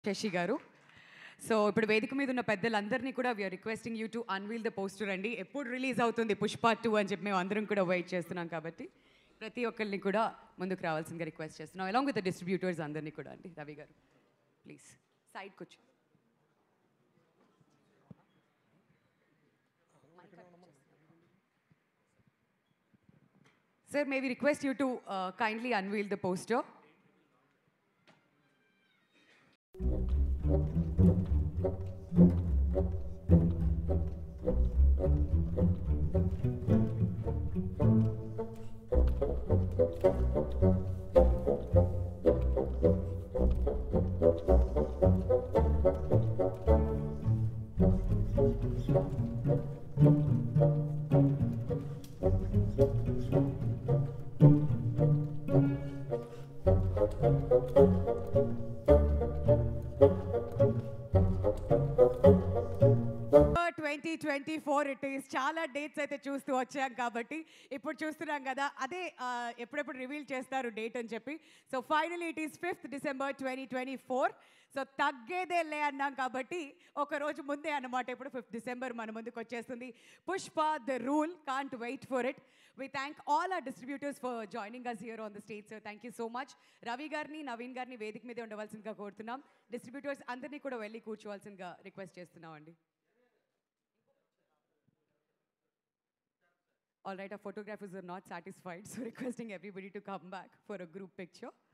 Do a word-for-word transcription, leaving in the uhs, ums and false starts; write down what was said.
శశి గారు. సో ఇప్పుడు వేదిక మీద ఉన్న పెద్దలందరినీ కూడా we're requesting you to unveil the poster అండి. ఎప్పుడు రిలీజ్ అవుతుంది పుష్ప టూ అని చెప్పి మేము అందరం కూడా వెయిట్ చేస్తున్నాం కాబట్టి ప్రతి ఒక్కరిని కూడా ముందుకు రావాల్సిందిగా రిక్వెస్ట్ చేస్తున్నాం. అలాంగ్ విత్ ద డిస్ట్రిబ్యూటర్స్ అందరినీ కూడా అండి. రవి గారు ప్లీజ్ సైడ్ కూర్చో. Sir, may we request you to uh, kindly unveil the poster? Twenty twenty four it is. చాలా డేట్స్ అయితే చూస్తూ వచ్చాం కాబట్టి ఇప్పుడు చూస్తున్నాం కదా, అదే ఎప్పుడెప్పుడు రివీల్ చేస్తారు డేట్ అని చెప్పి. So finally it is fifth December twenty twenty four. So తగ్గేదే లే అన్నాం కాబట్టి ఒక రోజు ముందే అన్నమాట ఇప్పుడు ఫిఫ్త్ డిసెంబర్ మన ముందుకు వచ్చేస్తుంది Pushpa the rule. Can't wait for it. We thank all our distributors for joining us here on the stage, sir. Thank you so much. Ravi garni, Naveen garni వేదిక మీద ఉండవలసిందిగా కోరుతున్నాం. డిస్ట్రిబ్యూటర్స్ అందరినీ కూడా వెళ్ళి కూర్చోవాల్సిందిగా రిక్వెస్ట్ చేస్తున్నాం అండి. All right, our photographers are not satisfied, so requesting everybody to come back for a group picture.